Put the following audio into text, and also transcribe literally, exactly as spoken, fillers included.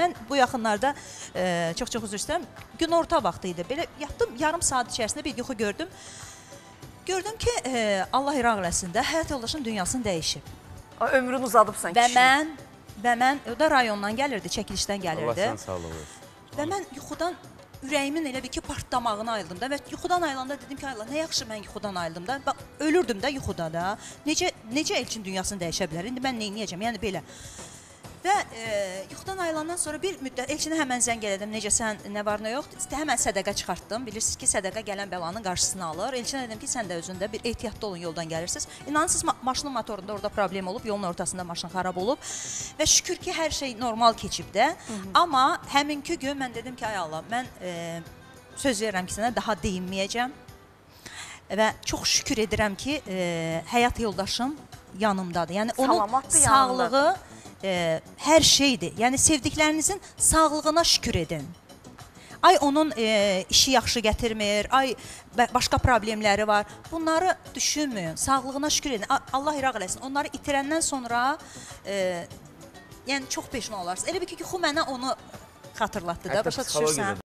Mən bu yaxınlarda çox-çox üzr istəyirəm, günorta vaxtı idi. Belə yatdım, yarım saat içərisində bir yuxu gördüm. Gördüm ki, e, Allah iraq eləsində həyat yoldaşın dünyasını dəyişib. Ömrünü uzadıbsan və kişinin. mən, və mən, o da rayondan gəlirdi, çəkilişdən gəlirdi. Allah sən sağlıq olsun. Və mən yuxudan ürəyimin elə bir ki, partlamağını ayıldım da və yuxudan ayılanda dedim ki, Allah, nə yaxşı mən yuxudan ayıldım da. Bax, ölürdüm də yuxuda da. Necə, necə Elçin dünyasını dəyişə bilər? İndi mən neyniyəcəm? Yəni belə. Və e, yuxudan ayılandan sonra bir müddət Elçinə həmən zəng elədim. Necə sən, nə var, nə yox? Həmən sədəqə çıxartdım. Bilirsiniz ki, sədəqə gələn bəlanın qarşısını alır. Elçinə dedim ki, sən də özündə bir ehtiyatlı olun, yoldan gəlirsiniz. İnanırsınız, ma maşının motorunda orada problem olub, yolun ortasında maşın xarab olub. Və şükür ki, hər şey normal keçib də. Hı -hı. Amma həminki gün mən dedim ki, ay Allah, mən e, söz verirəm ki, sənə daha deyinməyəcəm. Və çox şükür edirəm ki, e, həyat yoldaşım yanımdadır. Yəni onun sağlığı E, hər şeydir. Yəni sevdiklərinizin sağlığına şükür edin. Ay onun e, işi yaxşı gətirmir, ay başqa problemləri var. Bunları düşünməyin. Sağlığına şükür edin. Allah iraq eləsin. Onları itirəndən sonra e, yəni çox peşman olarsınız. Elə bir ki, yuxu mənə onu xatırlatdı da. Başa düşürsən?